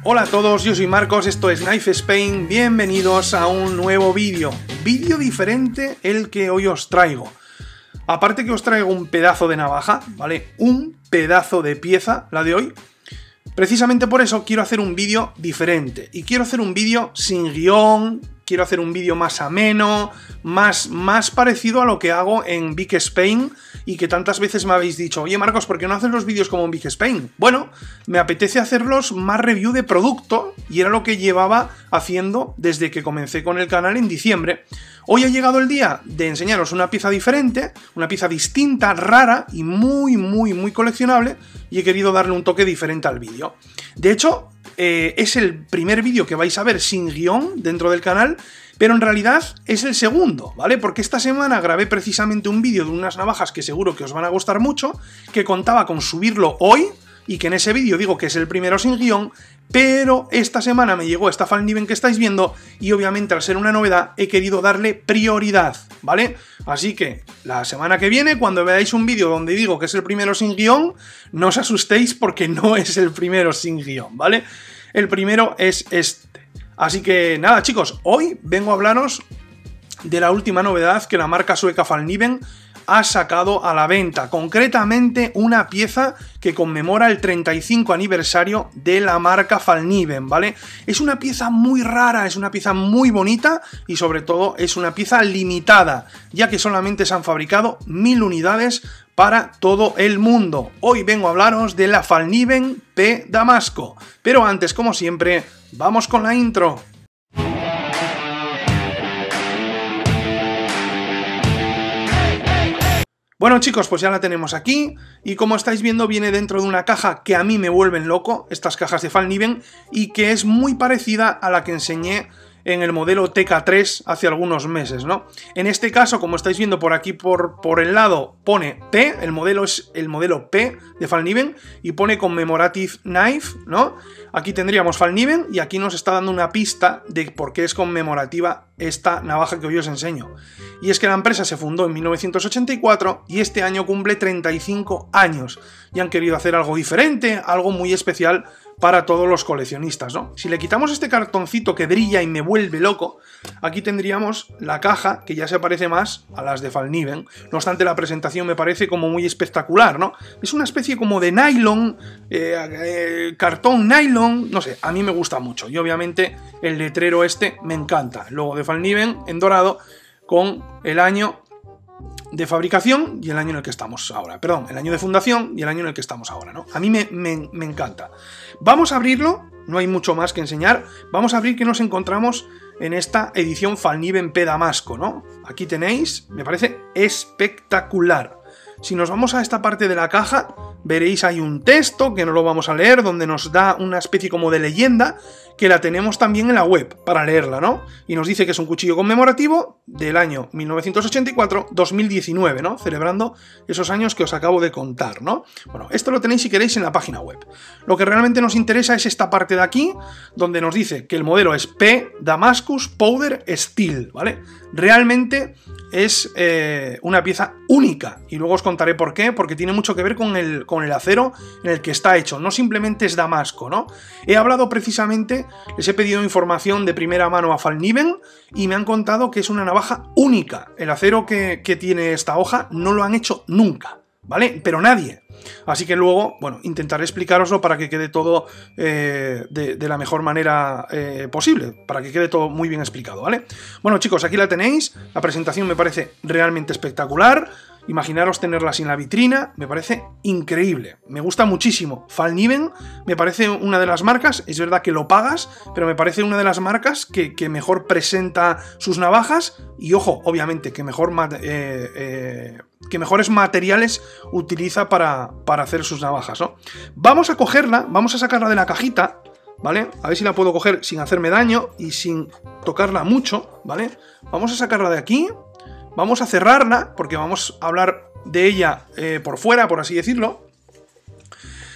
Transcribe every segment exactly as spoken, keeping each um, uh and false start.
Hola a todos, yo soy Marcos, esto es Knife Spain, bienvenidos a un nuevo vídeo. Vídeo diferente el que hoy os traigo. Aparte que os traigo un pedazo de navaja, ¿vale? Un pedazo de pieza, la de hoy. Precisamente por eso quiero hacer un vídeo diferente. Y quiero hacer un vídeo sin guión, quiero hacer un vídeo más ameno, más, más parecido a lo que hago en Big Spain y que tantas veces me habéis dicho, oye Marcos, ¿por qué no haces los vídeos como en Big Spain? Bueno, me apetece hacerlos más review de producto y era lo que llevaba haciendo desde que comencé con el canal en diciembre. Hoy ha llegado el día de enseñaros una pieza diferente, una pieza distinta, rara y muy, muy, muy coleccionable y he querido darle un toque diferente al vídeo. De hecho, eh, es el primer vídeo que vais a ver sin guión dentro del canal, pero en realidad es el segundo, ¿vale? Porque esta semana grabé precisamente un vídeo de unas navajas que seguro que os van a gustar mucho, que contaba con subirlo hoy, y que en ese vídeo digo que es el primero sin guión, pero esta semana me llegó esta Fallkniven que estáis viendo, y obviamente al ser una novedad he querido darle prioridad, ¿vale? Así que la semana que viene, cuando veáis un vídeo donde digo que es el primero sin guión, no os asustéis porque no es el primero sin guión, ¿vale? El primero es este. Así que nada chicos, hoy vengo a hablaros de la última novedad que la marca sueca Fallkniven ha sacado a la venta, concretamente una pieza que conmemora el treinta y cinco aniversario de la marca Fallkniven, ¿vale? Es una pieza muy rara, es una pieza muy bonita y sobre todo es una pieza limitada, ya que solamente se han fabricado mil unidades para todo el mundo. Hoy vengo a hablaros de la Fallkniven P Damasco, pero antes, como siempre, vamos con la intro. Bueno chicos, pues ya la tenemos aquí y como estáis viendo viene dentro de una caja que a mí me vuelven loco, estas cajas de Fallkniven, y que es muy parecida a la que enseñé en el modelo T K tres hace algunos meses, ¿no? En este caso, como estáis viendo por aquí por, por el lado, pone P, el modelo es el modelo P de Fallkniven y pone Commemorative Knife, ¿no? Aquí tendríamos Fallkniven y aquí nos está dando una pista de por qué es conmemorativa esta navaja que hoy os enseño. Y es que la empresa se fundó en mil novecientos ochenta y cuatro y este año cumple treinta y cinco años y han querido hacer algo diferente, algo muy especial para todos los coleccionistas, ¿no? Si le quitamos este cartoncito que brilla y me vuelve loco, aquí tendríamos la caja que ya se parece más a las de Fallkniven. No obstante, la presentación me parece como muy espectacular, ¿no? Es una especie como de nylon, eh, eh, cartón nylon, no sé, a mí me gusta mucho. Y obviamente el letrero este me encanta. El logo de Fallkniven en dorado con el año de fabricación y el año en el que estamos ahora. Perdón, el año de fundación y el año en el que estamos ahora, ¿no? A mí me, me, me encanta. Vamos a abrirlo, no hay mucho más que enseñar. Vamos a abrir que nos encontramos en esta edición Fallkniven P Damasco, ¿no? Aquí tenéis, me parece espectacular. Si nos vamos a esta parte de la caja, veréis hay un texto que no lo vamos a leer, donde nos da una especie como de leyenda, que la tenemos también en la web para leerla, ¿no? Y nos dice que es un cuchillo conmemorativo del año mil novecientos ochenta y cuatro a dos mil diecinueve, ¿no? Celebrando esos años que os acabo de contar, ¿no? Bueno, esto lo tenéis si queréis en la página web. Lo que realmente nos interesa es esta parte de aquí, donde nos dice que el modelo es P Damascus Powder Steel, ¿vale? Realmente es eh, una pieza única y luego os contaré por qué, porque tiene mucho que ver con el, con el acero en el que está hecho, no simplemente es damasco, ¿no? He hablado precisamente, les he pedido información de primera mano a Fallkniven y me han contado que es una navaja única. El acero que, que tiene esta hoja no lo han hecho nunca, ¿vale? Pero nadie. Así que luego, bueno, intentaré explicaroslo para que quede todo eh, de, de la mejor manera eh, posible, para que quede todo muy bien explicado, ¿vale? Bueno chicos, aquí la tenéis, la presentación me parece realmente espectacular. Imaginaros tenerla así en la vitrina, me parece increíble, me gusta muchísimo. Fallkniven me parece una de las marcas, es verdad que lo pagas, pero me parece una de las marcas que, que mejor presenta sus navajas y, ojo, obviamente, que, mejor, eh, eh, que mejores materiales utiliza para, para hacer sus navajas, ¿no? Vamos a cogerla, vamos a sacarla de la cajita, ¿vale? A ver si la puedo coger sin hacerme daño y sin tocarla mucho, ¿vale? Vamos a sacarla de aquí. Vamos a cerrarla, porque vamos a hablar de ella eh, por fuera, por así decirlo.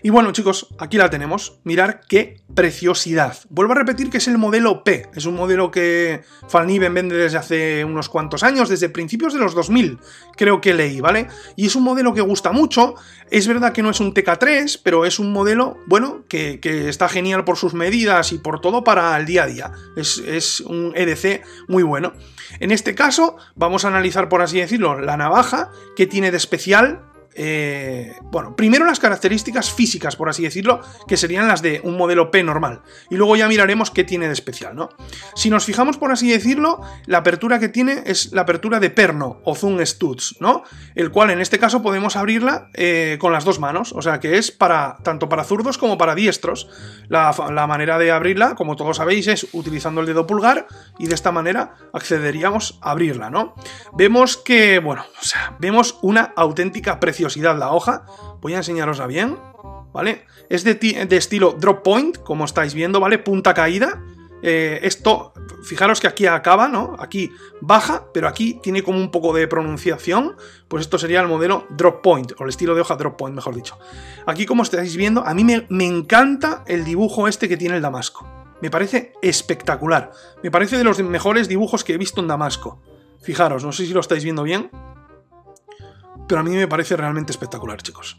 Y bueno, chicos, aquí la tenemos. Mirad qué preciosidad. Vuelvo a repetir que es el modelo P. Es un modelo que Valniven vende desde hace unos cuantos años, desde principios de los dos mil, creo que leí, ¿vale? Y es un modelo que gusta mucho. Es verdad que no es un T K tres, pero es un modelo, bueno, que, que está genial por sus medidas y por todo para el día a día. Es, es un E D C muy bueno. En este caso, vamos a analizar, por así decirlo, la navaja que tiene de especial. Eh, bueno, primero las características físicas, por así decirlo, que serían las de un modelo P normal, y luego ya miraremos qué tiene de especial, ¿no? Si nos fijamos, por así decirlo, la apertura que tiene es la apertura de perno o Zoom Studs, ¿no? El cual en este caso podemos abrirla eh, con las dos manos, o sea que es para tanto para zurdos como para diestros. La, la manera de abrirla, como todos sabéis, es utilizando el dedo pulgar, y de esta manera accederíamos a abrirla, ¿no? Vemos que, bueno, o sea, vemos una auténtica preciosidad la hoja. Voy a enseñarosla bien, ¿vale? Es de, de estilo drop point, como estáis viendo, ¿vale? Punta caída. Eh, esto, fijaros que aquí acaba, ¿no? Aquí baja, pero aquí tiene como un poco de pronunciación. Pues esto sería el modelo drop point, o el estilo de hoja drop point, mejor dicho. Aquí, como estáis viendo, a mí me, me encanta el dibujo este que tiene el damasco. Me parece espectacular. Me parece de los mejores dibujos que he visto en damasco. Fijaros, no sé si lo estáis viendo bien, pero a mí me parece realmente espectacular, chicos.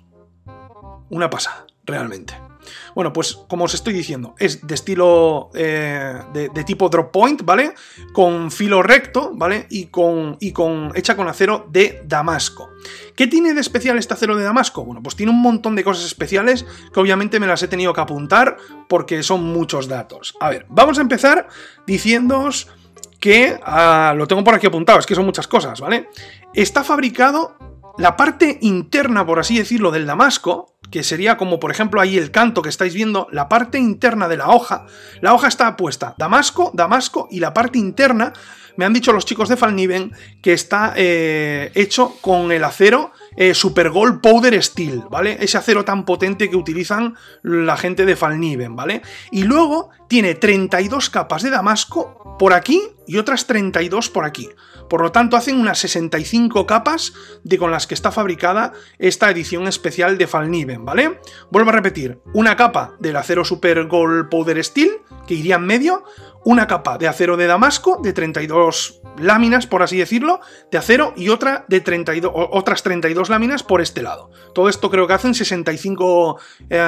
Una pasada, realmente. Bueno, pues como os estoy diciendo, es de estilo eh, de, de tipo drop point, ¿vale? Con filo recto, ¿vale? Y con, y con hecha con acero de damasco. ¿Qué tiene de especial este acero de damasco? Bueno, pues tiene un montón de cosas especiales que obviamente me las he tenido que apuntar porque son muchos datos. A ver, vamos a empezar diciéndoos que... Uh, lo tengo por aquí apuntado, es que son muchas cosas, ¿vale? Está fabricado... La parte interna, por así decirlo, del damasco, que sería como, por ejemplo, ahí el canto que estáis viendo, la parte interna de la hoja, la hoja está puesta damasco, damasco, y la parte interna, me han dicho los chicos de Valniven, que está eh, hecho con el acero eh, Super Gold Powder Steel, ¿vale? Ese acero tan potente que utilizan la gente de Valniven, ¿vale? Y luego tiene treinta y dos capas de damasco por aquí y otras treinta y dos por aquí. Por lo tanto, hacen unas sesenta y cinco capas de con las que está fabricada esta edición especial de Valniven, ¿vale? Vuelvo a repetir, una capa del acero Super Gold Powder Steel, que iría en medio, una capa de acero de damasco, de treinta y dos láminas, por así decirlo, de acero, y otra de treinta y dos, otras treinta y dos láminas por este lado. Todo esto creo que hacen sesenta y cinco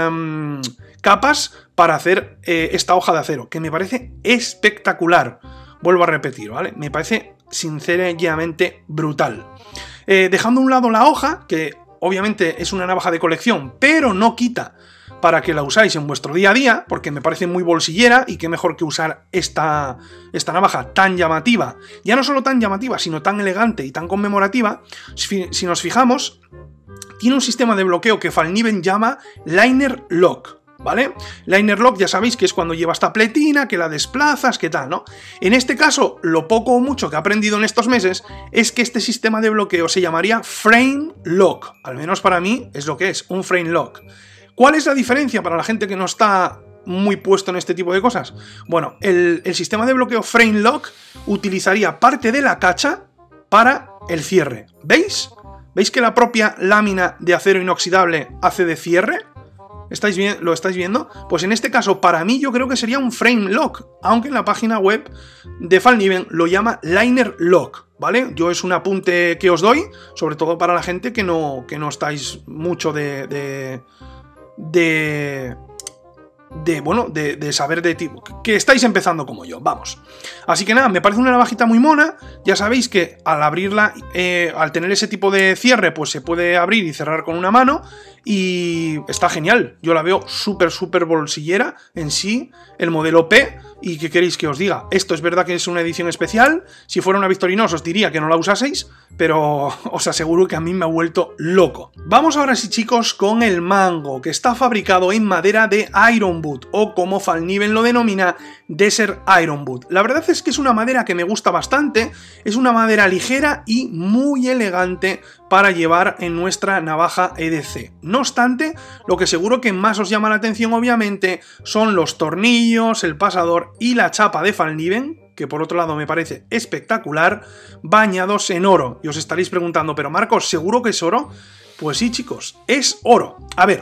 eh, capas para hacer eh, esta hoja de acero, que me parece espectacular. Vuelvo a repetir, ¿vale? Me parece sinceramente brutal. Eh, dejando a un lado la hoja, que obviamente es una navaja de colección, pero no quita para que la usáis en vuestro día a día, porque me parece muy bolsillera, y qué mejor que usar esta, esta navaja tan llamativa, ya no solo tan llamativa, sino tan elegante y tan conmemorativa. Si, si nos fijamos, tiene un sistema de bloqueo que Valniven llama Liner Lock, ¿vale? Liner Lock ya sabéis que es cuando lleva esta pletina, que la desplazas, que tal, ¿no? En este caso, lo poco o mucho que he aprendido en estos meses es que este sistema de bloqueo se llamaría Frame Lock. Al menos para mí es lo que es, un Frame Lock. ¿Cuál es la diferencia para la gente que no está muy puesto en este tipo de cosas? Bueno, el, el sistema de bloqueo Frame Lock utilizaría parte de la cacha para el cierre. ¿Veis? ¿Veis que la propia lámina de acero inoxidable hace de cierre? ¿Estáis bien? ¿Lo estáis viendo? Pues en este caso, para mí, yo creo que sería un Frame Lock, aunque en la página web de Valniven lo llama Liner Lock, ¿vale? Yo es un apunte que os doy, sobre todo para la gente que no, que no estáis mucho de... de de... de, bueno, de, de saber de tipo, que estáis empezando como yo, vamos. Así que nada, me parece una navajita muy mona. Ya sabéis que al abrirla, eh, al tener ese tipo de cierre, pues se puede abrir y cerrar con una mano, y está genial. Yo la veo súper, súper bolsillera en sí, el modelo P. ¿Y qué queréis que os diga? Esto es verdad que es una edición especial. Si fuera una Victorinox os diría que no la usaseis, pero os aseguro que a mí me ha vuelto loco. Vamos ahora sí, chicos, con el mango, que está fabricado en madera de Ironwood, o como Valniven lo denomina, Desert Ironwood. La verdad es que es una madera que me gusta bastante, es una madera ligera y muy elegante para llevar en nuestra navaja E D C. No obstante, lo que seguro que más os llama la atención, obviamente, son los tornillos, el pasador y la chapa de Valniven, que por otro lado me parece espectacular, bañados en oro. Y os estaréis preguntando, pero Marcos, ¿seguro que es oro? Pues sí, chicos, es oro. A ver,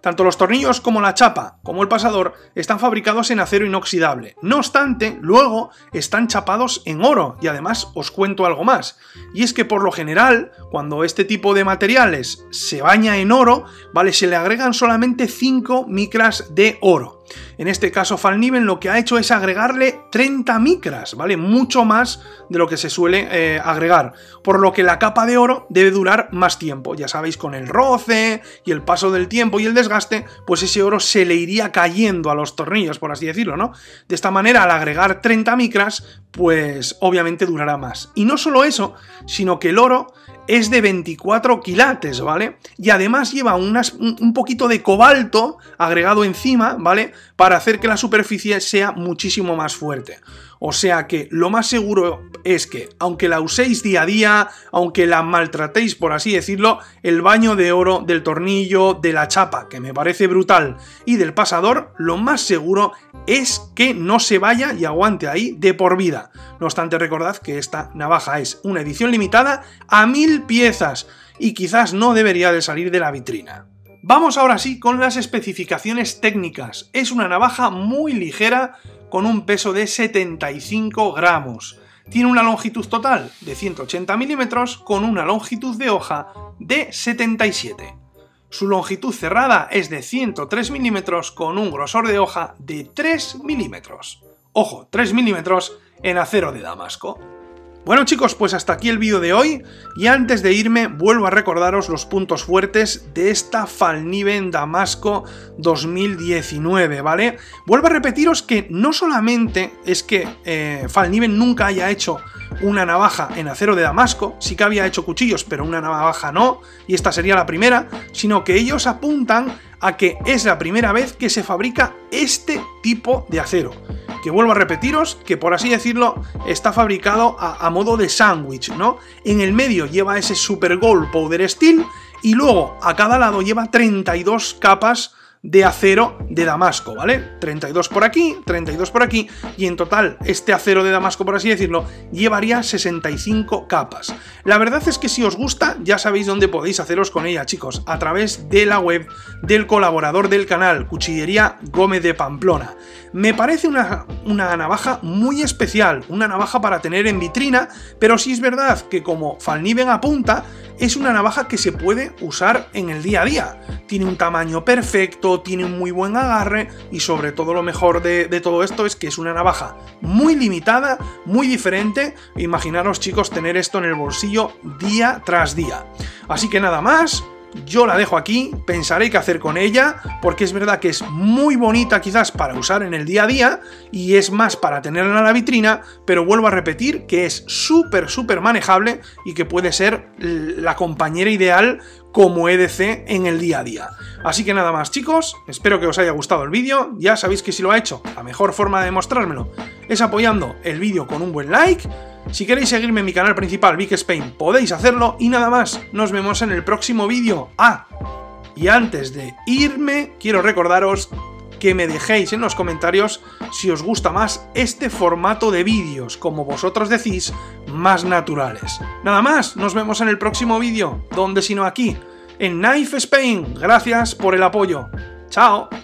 Tanto los tornillos como la chapa, como el pasador, están fabricados en acero inoxidable. No obstante, luego están chapados en oro, y además os cuento algo más. Y es que por lo general, cuando este tipo de materiales se baña en oro, ¿vale? Se le agregan solamente cinco micras de oro. En este caso Fallkniven lo que ha hecho es agregarle treinta micras, ¿vale? Mucho más de lo que se suele eh, agregar, por lo que la capa de oro debe durar más tiempo. Ya sabéis, con el roce y el paso del tiempo y el desgaste, pues ese oro se le iría cayendo a los tornillos, por así decirlo, ¿no? De esta manera, al agregar treinta micras, pues obviamente durará más. Y no solo eso, sino que el oro es de veinticuatro quilates, ¿vale? Y además lleva unas, un, un poquito de cobalto agregado encima, ¿vale? Para hacer que la superficie sea muchísimo más fuerte. O sea que lo más seguro es que, aunque la uséis día a día, aunque la maltratéis, por así decirlo, el baño de oro del tornillo, de la chapa, que me parece brutal, y del pasador, lo más seguro es que no se vaya y aguante ahí de por vida. No obstante, recordad que esta navaja es una edición limitada a mil piezas y quizás no debería de salir de la vitrina. Vamos ahora sí con las especificaciones técnicas. Es una navaja muy ligera con un peso de setenta y cinco gramos. Tiene una longitud total de ciento ochenta milímetros con una longitud de hoja de setenta y siete. Su longitud cerrada es de ciento tres milímetros con un grosor de hoja de tres milímetros. Ojo, tres milímetros en acero de Damasco. Bueno chicos, pues hasta aquí el vídeo de hoy, y antes de irme vuelvo a recordaros los puntos fuertes de esta Fallkniven Damasco dos mil diecinueve, ¿vale? Vuelvo a repetiros que no solamente es que eh, Fallkniven nunca haya hecho una navaja en acero de Damasco, sí que había hecho cuchillos, pero una navaja no, y esta sería la primera, sino que ellos apuntan a que es la primera vez que se fabrica este tipo de acero. Que vuelvo a repetiros que, por así decirlo, está fabricado a, a modo de sándwich, ¿no? En el medio lleva ese Super Gold Powder Steel y luego a cada lado lleva treinta y dos capas de acero de Damasco, ¿vale? treinta y dos por aquí, treinta y dos por aquí, y en total este acero de Damasco, por así decirlo, llevaría sesenta y cinco capas. La verdad es que si os gusta, ya sabéis dónde podéis haceros con ella, chicos, a través de la web del colaborador del canal, Cuchillería Gómez de Pamplona. Me parece una, una navaja muy especial, una navaja para tener en vitrina, pero sí es verdad que, como Fallkniven apunta, es una navaja que se puede usar en el día a día. Tiene un tamaño perfecto, tiene un muy buen agarre y sobre todo lo mejor de, de todo esto es que es una navaja muy limitada, muy diferente. Imaginaros, chicos, tener esto en el bolsillo día tras día. Así que nada más. Yo la dejo aquí, pensaré qué hacer con ella, porque es verdad que es muy bonita quizás para usar en el día a día, y es más para tenerla en la vitrina, pero vuelvo a repetir que es súper, súper manejable y que puede ser la compañera ideal como E D C en el día a día. Así que nada más, chicos, espero que os haya gustado el vídeo. Ya sabéis que si lo ha hecho, la mejor forma de demostrármelo es apoyando el vídeo con un buen like. Si queréis seguirme en mi canal principal, Vic Spain, podéis hacerlo, y nada más, nos vemos en el próximo vídeo. Ah, y antes de irme, quiero recordaros que me dejéis en los comentarios si os gusta más este formato de vídeos, como vosotros decís, más naturales. Nada más, nos vemos en el próximo vídeo, donde sino aquí, en Knife Spain. Gracias por el apoyo. Chao.